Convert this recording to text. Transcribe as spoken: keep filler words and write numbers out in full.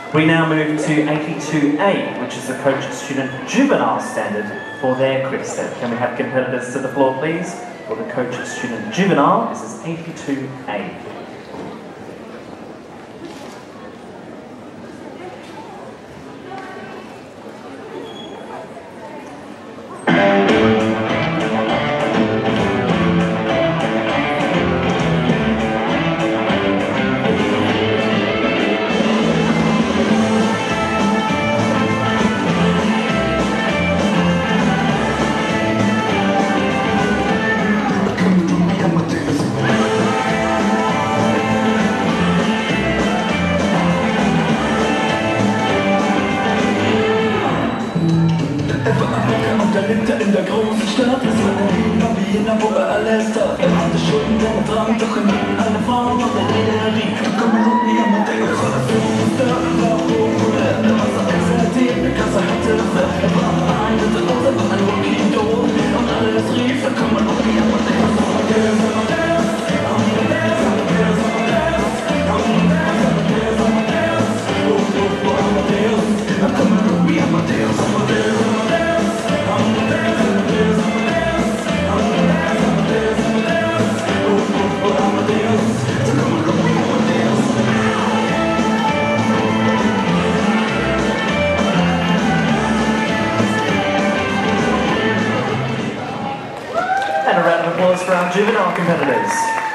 We now move to eighty-two A, which is the CoachStudent Juvenile standard for their quick step. Can we have competitors to the floor, please? For the CoachStudent Juvenile, this is eighty-two A. In der großen Stadt ist meine Liebe wie in wo er alles hat. Er hatte Schulden, der Drang, doch in ihm eine Frau und der Rede rief. Komm mit mir, man denkt, es war das Superstar. Er war populär, der war so exaltiert, der Kasse hatte Fett. Er war ein Virtuos, er war ein Rocky-Idol. Und alles rief, da komm mit mir, man denkt, es war der Amadeus, Amadeus, Amadeus, Amadeus, Amadeus, Amadeus, oh, oh, oh, Amadeus. Da komm mit mir, Amadeus, Amadeus, Amadeus. And a round of applause for our juvenile competitors.